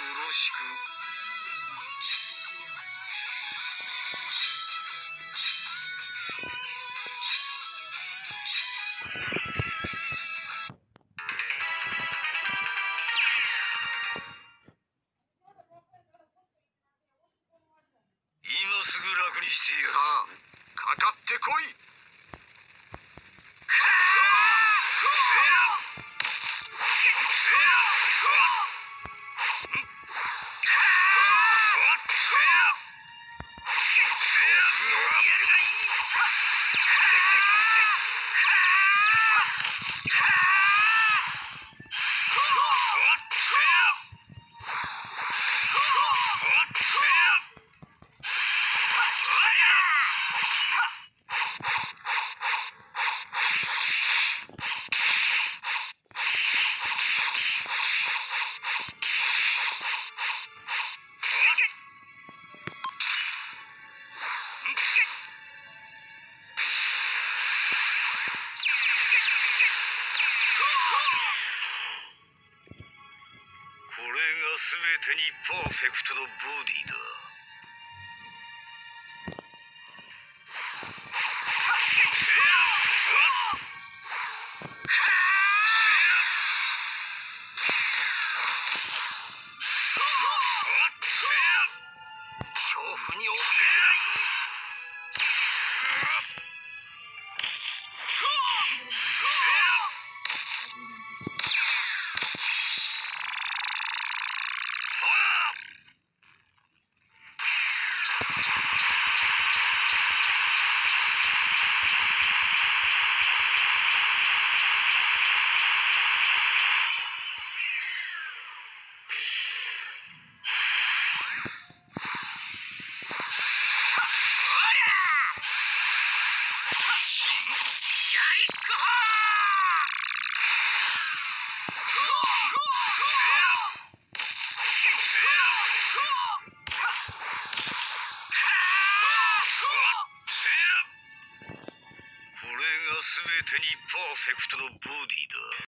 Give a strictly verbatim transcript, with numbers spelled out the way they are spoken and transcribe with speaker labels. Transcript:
Speaker 1: ろしく。今すぐ楽にしてやる。さあ、かかってこい。これが全てにパーフェクトのボディだ。恐怖に怯えない。これが全てにパーフェクトのボディだ。